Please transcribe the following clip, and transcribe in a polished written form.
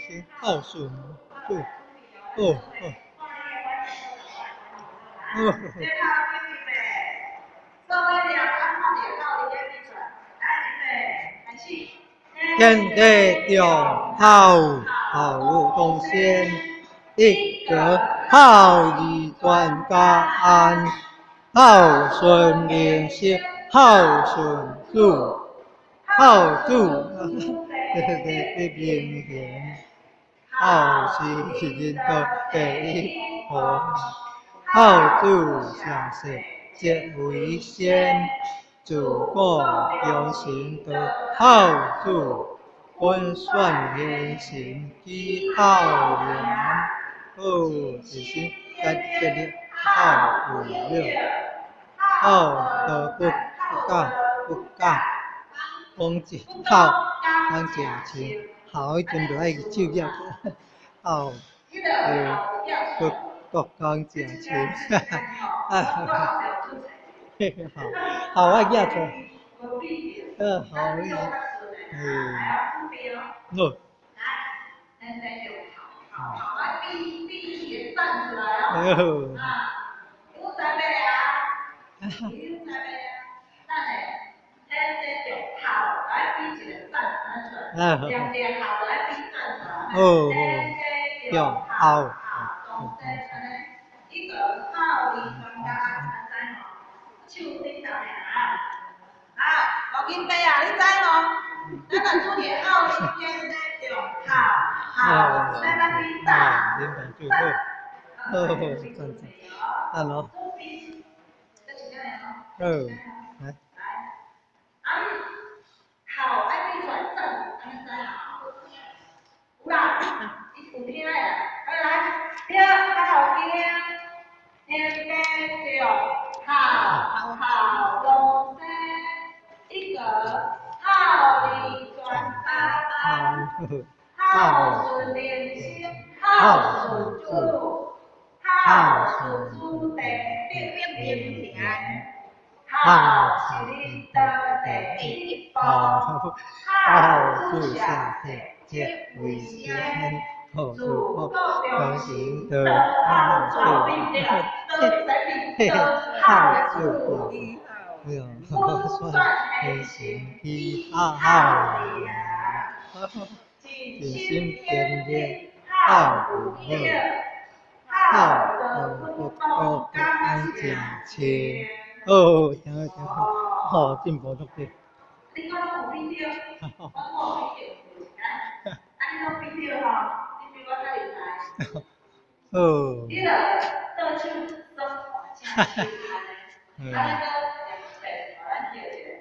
心孝顺，对，哦哦哦。天地中好，好如同仙，一格好以专家安，好顺连心，好顺主，好主，对明显，好是人道第一佛，好主下世皆为先，主过有行德，好主。温算言行之好良，恶之心干决裂，好无六，好德不干，风景好当假情，好一阵就爱手脚，好不讲假情，好爱假出，好意，哦。好，来，B 站出来哦。有准备啊？有准备啊？咱嘞，先就好来 B 一个站出来，两个好来 B 站出来。哦，有好，总之安尼，一个好离专家安知吼？手顶头尔。啊，录音杯啊，你知无？那个朱年奥时间呢，就好，在那边打。明白就好。赞咯。来。好，爱你转正，安尼知好。有啦，有听诶，来，第二好听，天天就好龙生，一个好利转安，好顺连心，好顺主，好顺主地平平安。好是你的第一步，好主下世皆为先，好主有行德，好主好主不算偏行的好尽心偏恋好不恶，好不安假情。哦，听好听好，哦，进步足多。你讲有比着，我无比着，啊，你讲比着吼，你比我较厉害。哦。你著倒手双盘正安尼，安尼